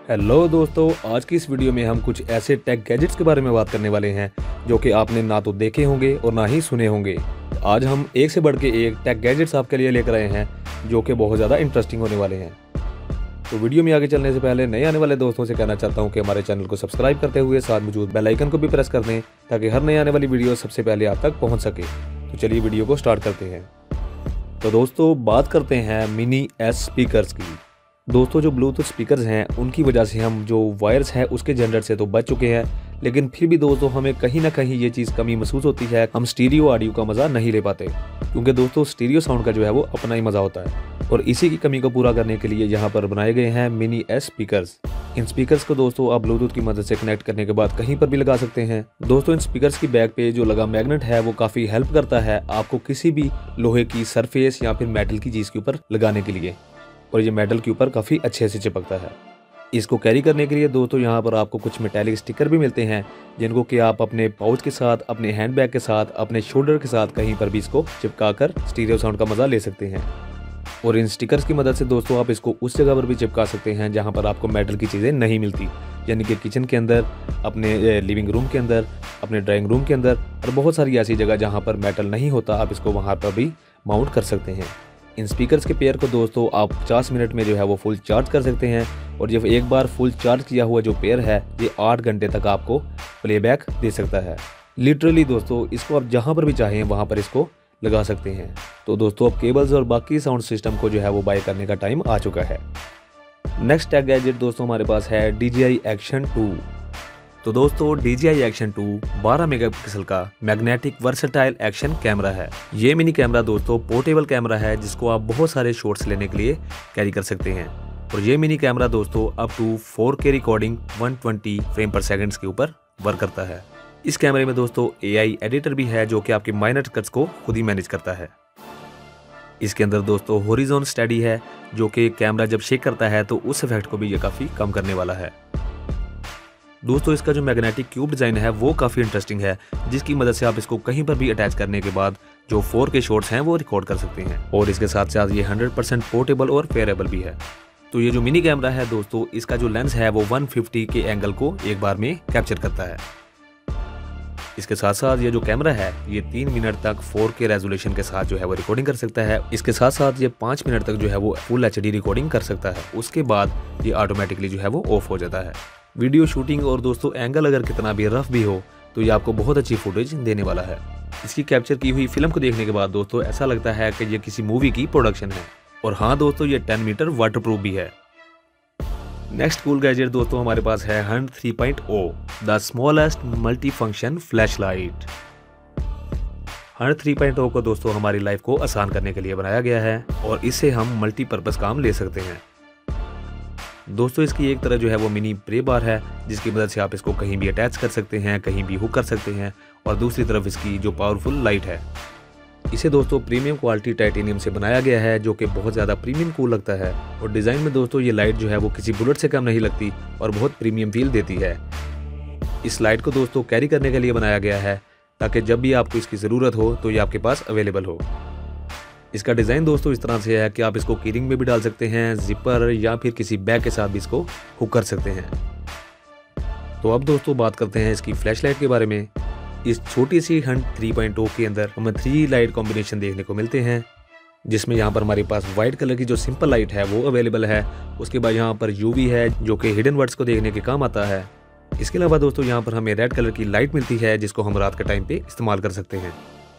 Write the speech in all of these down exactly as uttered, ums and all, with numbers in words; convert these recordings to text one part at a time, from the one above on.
Hello दोस्तों, आज की इस वीडियो में हम कुछ ऐसे टेक गैजेट्स के बारे में बात करने वाले हैं जो कि आपने ना तो देखे होंगे और ना ही सुने होंगे। आज हम एक से बढ़ के एक टेक गैजेट्स आपके लिए लेकर आए हैं जो कि बहुत ज़्यादा इंटरेस्टिंग होने वाले हैं। तो वीडियो में आगे चलने से पहले नए आने वाले दोस्तों से कहना चाहता हूं कि हमारे चैनल को सब्सक्राइब करते हुए साथ मौजूद बेल आइकन को भी प्रेस कर दें ताकि हर नई आने वाली वीडियो सबसे पहले आप तक पहुँच सके। तो चलिए वीडियो को स्टार्ट करते हैं। तो दोस्तों बात करते हैं मिनी एस स्पीकर्स की। दोस्तों जो ब्लूटूथ स्पीकर्स हैं उनकी वजह से हम जो वायर्स हैं उसके जनरेट से तो बच चुके हैं, लेकिन फिर भी दोस्तों हमें कहीं ना कहीं ये चीज़ कमी महसूस होती है। हम स्टीरियो ऑडियो का मज़ा नहीं ले पाते क्योंकि दोस्तों स्टीरियो साउंड का जो है वो अपना ही मज़ा होता है। और इसी की कमी को पूरा करने के लिए यहाँ पर बनाए गए हैं मिनी एस स्पीकर्स। इन स्पीकर्स को दोस्तों आप ब्लूटूथ की मदद से कनेक्ट करने के बाद कहीं पर भी लगा सकते हैं। दोस्तों इन स्पीकर्स की बैक पे जो लगा मैग्नेट है वो काफ़ी हेल्प करता है आपको किसी भी लोहे की सरफेस या फिर मेटल की चीज़ के ऊपर लगाने के लिए, और ये मेटल के ऊपर काफ़ी अच्छे से चिपकता है। इसको कैरी करने के लिए दोस्तों यहाँ पर आपको कुछ मेटालिक स्टिकर भी मिलते हैं जिनको कि आप अपने पाउच के साथ, अपने हैंडबैग के साथ, अपने शोल्डर के साथ कहीं पर भी इसको चिपका कर स्टीरियो साउंड का मज़ा ले सकते हैं। और इन स्टिकर्स की मदद से दोस्तों आप इसको उस जगह पर भी चिपका सकते हैं जहाँ पर आपको मेटल की चीज़ें नहीं मिलती, यानी कि किचन के अंदर, अपने लिविंग रूम के अंदर, अपने ड्राइंग रूम के अंदर और बहुत सारी ऐसी जगह जहाँ पर मेटल नहीं होता, आप इसको वहाँ पर भी माउंट कर सकते हैं। इन स्पीकर्स के पेयर को दोस्तों आप पचास मिनट में जो है वो फुल चार्ज कर सकते हैं, और जब एक बार फुल चार्ज किया हुआ जो पेयर है ये आठ घंटे तक आपको प्लेबैक दे सकता है। लिटरली दोस्तों इसको आप जहां पर भी चाहें वहां पर इसको लगा सकते हैं। तो दोस्तों अब केबल्स और बाकी साउंड सिस्टम को जो है वो बाय करने का टाइम आ चुका है। नेक्स्ट टेक गैजेट दोस्तों हमारे पास है D J I action two. तो दोस्तों D J I action two बारह मेगापिक्सल का मैग्नेटिक वर्सेटाइल एक्शन कैमरा है। ये मिनी कैमरा दोस्तों पोर्टेबल कैमरा है जिसको आप बहुत सारे शॉट्स लेने के लिए कैरी कर सकते हैं। और ये मिनी कैमरा दोस्तों up to four K recording one twenty frame per seconds के ऊपर वर्क करता है। इस कैमरे में दोस्तों ए आई एडिटर भी है जो कि आपके माइनर कट्स को खुद ही मैनेज करता है। इसके अंदर दोस्तों हॉरिजॉन स्टडी है जो कि कैमरा जब शेक करता है तो उस इफेक्ट को भी ये काफ़ी कम करने वाला है। दोस्तों इसका जो मैग्नेटिक क्यूब डिज़ाइन है वो काफ़ी इंटरेस्टिंग है जिसकी मदद से आप इसको कहीं पर भी अटैच करने के बाद जो फोर के शॉट्स हैं वो रिकॉर्ड कर सकते हैं। और इसके साथ साथ ये हंड्रेड परसेंट पोर्टेबल और फेयरेबल भी है। तो ये जो मिनी कैमरा है दोस्तों इसका जो लेंस है वो वन फिफ्टी के एंगल को एक बार में कैप्चर करता है। इसके साथ साथ ये जो कैमरा है ये तीन मिनट तक फोर के रेजोल्यूशन के साथ जो है वो रिकॉर्डिंग कर सकता है। इसके साथ साथ ये पाँच मिनट तक जो है वो फुल एच डी रिकॉर्डिंग कर सकता है। उसके बाद ये ऑटोमेटिकली जो है वो ऑफ हो जाता है। वीडियो शूटिंग और दोस्तों एंगल अगर कितना भी रफ भी हो तो ये आपको बहुत अच्छी फुटेज देने वाला है। इसकी कैप्चर की हुई फिल्म को देखने के बाद दोस्तों ऐसा लगता है कि ये किसी मूवी की प्रोडक्शन है। और हाँ दोस्तों ये टेन मीटर वाटरप्रूफ भी है। नेक्स्ट कूल गैजेट दोस्तों हमारे पास है Hunt three point O the smallest multi function flash light. Hunt three point O को दोस्तों हमारी लाइफ को आसान करने के लिए बनाया गया है और इससे हम मल्टीपर्पज काम ले सकते हैं। दोस्तों इसकी एक तरह जो है वो मिनी प्रे बार है जिसकी मदद से आप इसको कहीं भी अटैच कर सकते हैं, कहीं भी हुक कर सकते हैं। और दूसरी तरफ इसकी जो पावरफुल लाइट है, इसे दोस्तों प्रीमियम क्वालिटी टाइटेनियम से बनाया गया है जो कि बहुत ज़्यादा प्रीमियम कूल लगता है। और डिज़ाइन में दोस्तों ये लाइट जो है वो किसी बुलेट से कम नहीं लगती और बहुत प्रीमियम फील देती है। इस लाइट को दोस्तों कैरी करने के लिए बनाया गया है ताकि जब भी आपको इसकी ज़रूरत हो तो ये आपके पास अवेलेबल हो। इसका डिज़ाइन दोस्तों इस तरह से है कि आप इसको कीरिंग में भी डाल सकते हैं, जिपर या फिर किसी बैग के साथ भी इसको हुक कर सकते हैं। तो अब दोस्तों बात करते हैं इसकी फ्लैश लाइट के बारे में। इस छोटी सी हंट थ्री पॉइंट ओ के अंदर हमें थ्री लाइट कॉम्बिनेशन देखने को मिलते हैं, जिसमें यहाँ पर हमारे पास व्हाइट कलर की जो सिंपल लाइट है वो अवेलेबल है। उसके बाद यहाँ पर यूवी है जो कि हिडन वर्ड्स को देखने के काम आता है। इसके अलावा दोस्तों यहाँ पर हमें रेड कलर की लाइट मिलती है जिसको हम रात के टाइम पे इस्तेमाल कर सकते हैं।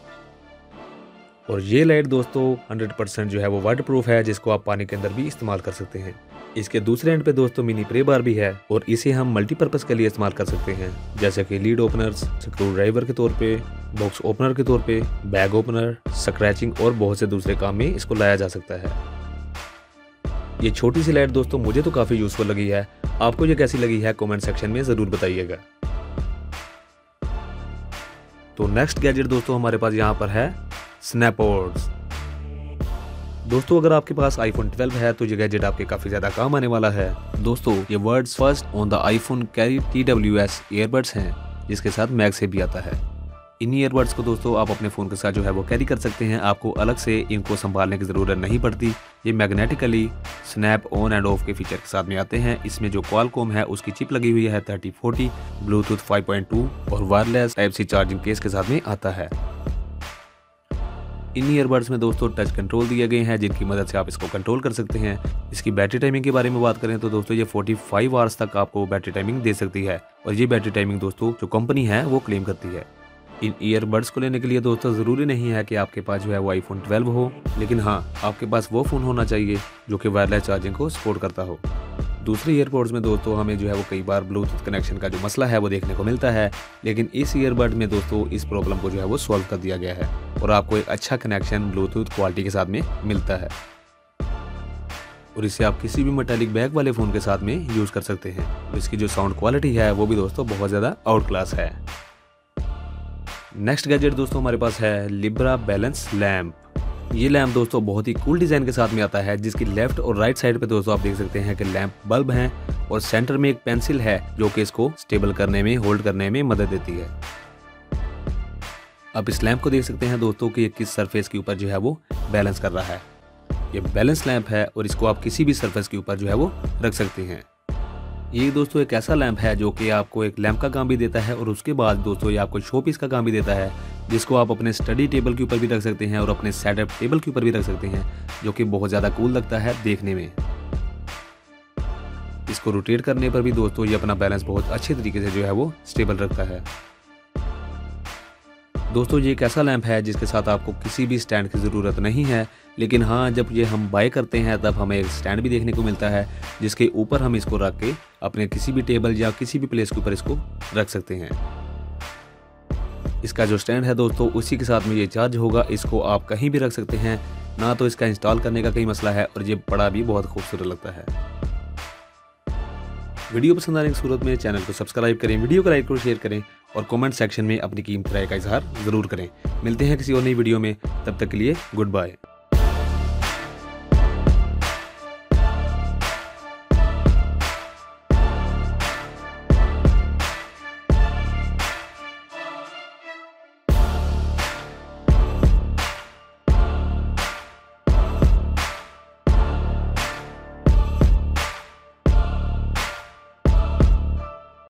और ये लाइट दोस्तों हंड्रेड परसेंट जो है वो वाटरप्रूफ है जिसको आप पानी के अंदर भी इस्तेमाल कर सकते हैं। इसके दूसरे एंड पे दोस्तों मिनी प्रे बार भी है और इसे हम मल्टीपर्पज़ के लिए इस्तेमाल कर सकते हैं, जैसे कि लीड ओपनर्स, स्क्रू ड्राइवर के तौर पे, बॉक्स ओपनर के तौर पे, बैग ओपनर, स्क्रैचिंग और बहुत से दूसरे काम में इसको लाया जा सकता है। ये छोटी सी लाइट दोस्तों मुझे तो काफ़ी यूजफुल लगी है। आपको ये कैसी लगी है कॉमेंट सेक्शन में ज़रूर बताइएगा। तो नेक्स्ट गैजेट दोस्तों हमारे पास यहाँ पर है स्नैपबोर्ड्स। दोस्तों अगर आपके पास आईफोन ट्वेल्व है तो ये गैजेट आपके काफ़ी ज़्यादा काम आने वाला है। दोस्तों ये world's first on the iPhone carry T W S earbuds हैं जिसके साथ मैग से भी आता है। इन ईयरबड्स को दोस्तों आप अपने फ़ोन के साथ जो है वो कैरी कर सकते हैं, आपको अलग से इनको संभालने की ज़रूरत नहीं पड़ती। ये magnetically snap on and off के फीचर के साथ में आते हैं। इसमें जो क्वालकॉम है उसकी चिप लगी हुई है thirty forty, Bluetooth five point two और wireless type C charging case के साथ में आता है। इन ईयरबड्स में दोस्तों टच कंट्रोल दिए गए हैं जिनकी मदद से आप इसको कंट्रोल कर सकते हैं। इसकी बैटरी टाइमिंग के बारे में बात करें तो दोस्तों ये पैंतालीस आवर्स तक आपको बैटरी टाइमिंग दे सकती है और ये बैटरी टाइमिंग दोस्तों जो कंपनी है वो क्लेम करती है। इन ईयरबड्स को लेने के लिए दोस्तों ज़रूरी नहीं है कि आपके पास जो है वो आईफोन ट्वेल्व हो, लेकिन हाँ आपके पास वो फ़ोन होना चाहिए जो कि वायरलेस चार्जिंग को सपोर्ट करता हो। दूसरे ईयरबड्स में दोस्तों हमें जो है वो कई बार ब्लूटूथ कनेक्शन का जो मसला है वो देखने को मिलता है, लेकिन इस ईयरबड में दोस्तों इस प्रॉब्लम को जो है वो सॉल्व कर दिया गया है और आपको एक अच्छा कनेक्शन ब्लूटूथ क्वालिटी के साथ में मिलता है और इसे आप किसी भी मेटालिक बैग वाले फ़ोन के साथ में यूज़ कर सकते हैं। और इसकी जो साउंड क्वालिटी है वो भी दोस्तों बहुत ज़्यादा आउट क्लास है। नेक्स्ट गैजेट दोस्तों हमारे पास है लिब्रा बैलेंस लैम्प। ये लैम्प दोस्तों बहुत ही कूल डिज़ाइन के साथ में आता है, जिसकी लेफ्ट और राइट साइड पे दोस्तों आप देख सकते हैं कि लैम्प बल्ब हैं और सेंटर में एक पेंसिल है जो कि इसको स्टेबल करने में, होल्ड करने में मदद देती है। आप इस लैम्प को देख सकते हैं दोस्तों कि ये किस सरफेस के ऊपर जो है वो बैलेंस कर रहा है। ये बैलेंस लैम्प है और इसको आप किसी भी सरफेस के ऊपर जो है वो रख सकते हैं। ये दोस्तों एक ऐसा लैंप है जो कि आपको एक लैंप का काम भी देता है और उसके बाद दोस्तों ये आपको शो पीस का काम भी देता है, जिसको आप अपने स्टडी टेबल के ऊपर भी रख सकते हैं और अपने सेटअप टेबल के ऊपर भी रख सकते हैं, जो कि बहुत ज़्यादा कूल लगता है देखने में। इसको रोटेट करने पर भी दोस्तों ये अपना बैलेंस बहुत अच्छे तरीके से जो है वो स्टेबल रखता है। दोस्तों ये एक ऐसा लैंप है जिसके साथ आपको किसी भी स्टैंड की ज़रूरत नहीं है, लेकिन हाँ जब ये हम बाय करते हैं तब हमें एक स्टैंड भी देखने को मिलता है जिसके ऊपर हम इसको रख के अपने किसी भी टेबल या किसी भी प्लेस के ऊपर इसको रख सकते हैं। इसका जो स्टैंड है दोस्तों उसी के साथ में ये चार्ज होगा, इसको आप कहीं भी रख सकते हैं, ना तो इसका इंस्टॉल करने का कहीं मसला है और ये बड़ा भी बहुत खूबसूरत लगता है। वीडियो पसंद आने की सूरत में चैनल को सब्सक्राइब करें, वीडियो को लाइक और शेयर करें और कमेंट सेक्शन में अपनी कीमती राय का इजहार जरूर करें। मिलते हैं किसी और नई वीडियो में, तब तक के लिए गुड बाय।